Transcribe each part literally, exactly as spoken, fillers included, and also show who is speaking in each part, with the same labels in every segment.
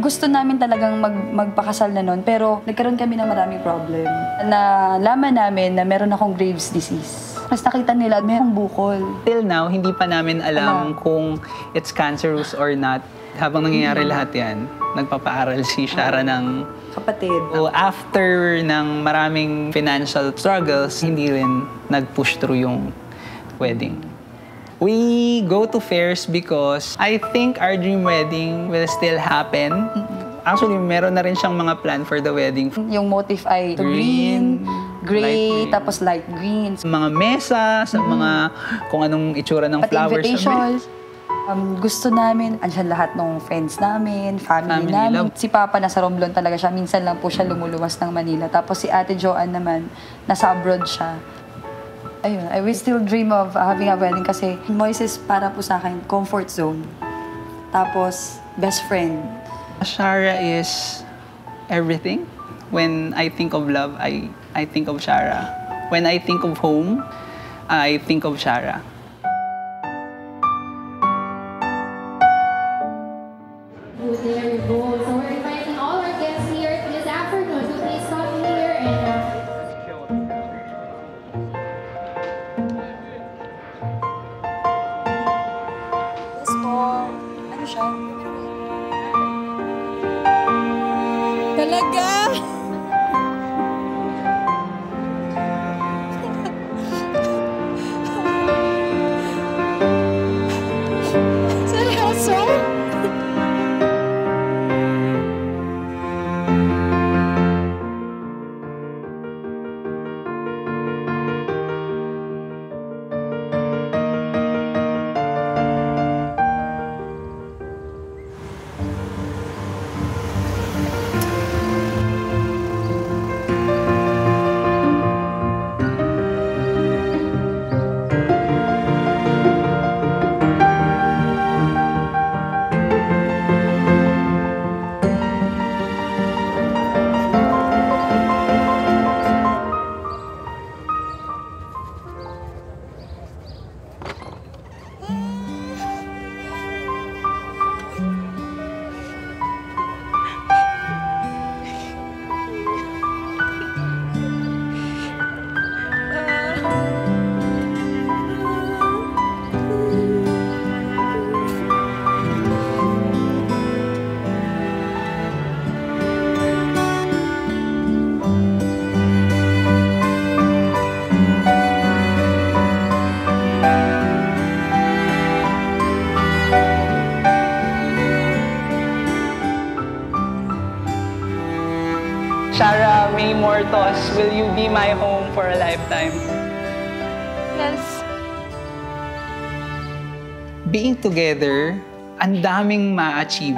Speaker 1: Gusto namin talagang mag, magpakasal na nun, pero nagkaroon kami ng maraming problem. Nalaman namin na meron akong Graves' disease. Mas nakita nila, mayroong bukol.
Speaker 2: Till now, hindi pa namin alam
Speaker 1: Ano?
Speaker 2: kung it's cancerous or not. Habang nangyayari lahat yan, nagpapaaral si Shara ng
Speaker 1: Kapatid.
Speaker 2: So, after ng maraming financial struggles, hindi rin nag-push through yung wedding. We go to fairs because I think our dream wedding will still happen. Actually, meron na rin siyang mga plan for the wedding.
Speaker 1: Yung motif ay green,
Speaker 2: Green,
Speaker 1: gray,
Speaker 2: light green.
Speaker 1: tapos light green.
Speaker 2: Sa mga mesa, sa mga kung anong itsura ng
Speaker 1: Pati
Speaker 2: flowers.
Speaker 1: invitations. Um, gusto namin, andyan lahat ng friends namin, family,
Speaker 2: Family,
Speaker 1: namin.
Speaker 2: love.
Speaker 1: Si Papa nasa Romblon talaga siya. Minsan lang po siya lumuluwas ng Manila. Tapos si Ate Joanne naman, nasa abroad siya. Ayun, I will still dream of having a wedding kasi Moises para po sa akin, comfort zone. Tapos, best friend.
Speaker 2: Shara is everything. When I think of love, I, I think of Shara. When I think of home, I think of Shara.
Speaker 3: There you go. So we're inviting all our guests here this afternoon to please come here and uh,
Speaker 1: Yes po. Ano siya?
Speaker 4: Talaga? Seryoso?
Speaker 2: Shara May Mortos, will you be my home for a lifetime?
Speaker 4: Yes.
Speaker 2: Being together, ang daming ma-achieve.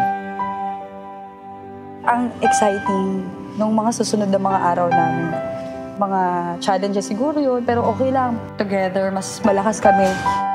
Speaker 1: Ang exciting nung mga susunod na mga araw namin. Mga challenges siguro yun, pero okay lang. Together, mas malakas kami.